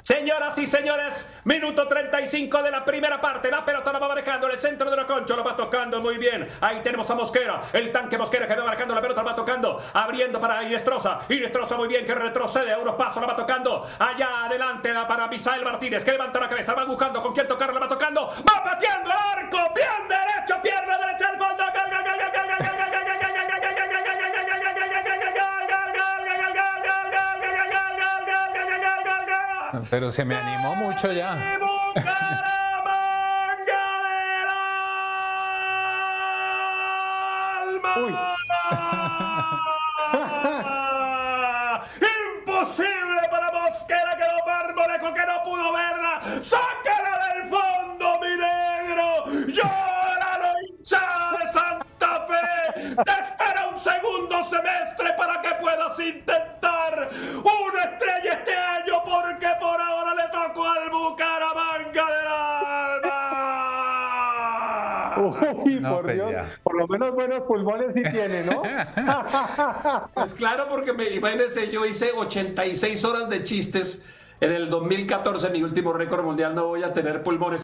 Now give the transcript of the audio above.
Señoras y señores, minuto 35 de la primera parte. La pelota la va manejando en el centro de la concha, lo va tocando muy bien. Ahí tenemos a Mosquera, el tanque Mosquera que va manejando la pelota, la va tocando, abriendo para Inestrosa. Inestrosa muy bien, que retrocede a unos pasos, la va tocando. Allá adelante para Misael Martínez, que levanta la cabeza, va buscando con quién tocar, la va tocando. Va pateando el arco, bien derecho, pierna derecha al fondo. Gol, gol, gol, gol, gol, gol, gol, gol, gol, gol, gol, gol, gol, gol, pero se me animó mucho ya. Uy. Imposible para Mosquera, que lo Marmolejo, que no pudo verla. ¡Sácala del fondo, mi negro! ¡Llora la hinchada de Santa Fe! ¡Te espera un segundo semestre para que puedas intentar una estrella este año, porque por ahora le tocó al Bucaramanga del Alba! Uy, No, por pues Dios, ya. por lo menos buenos pulmones sí tiene, ¿no? Pues claro, porque imagínense, yo hice 86 horas de chistes en el 2014, mi último récord mundial, no voy a tener pulmones.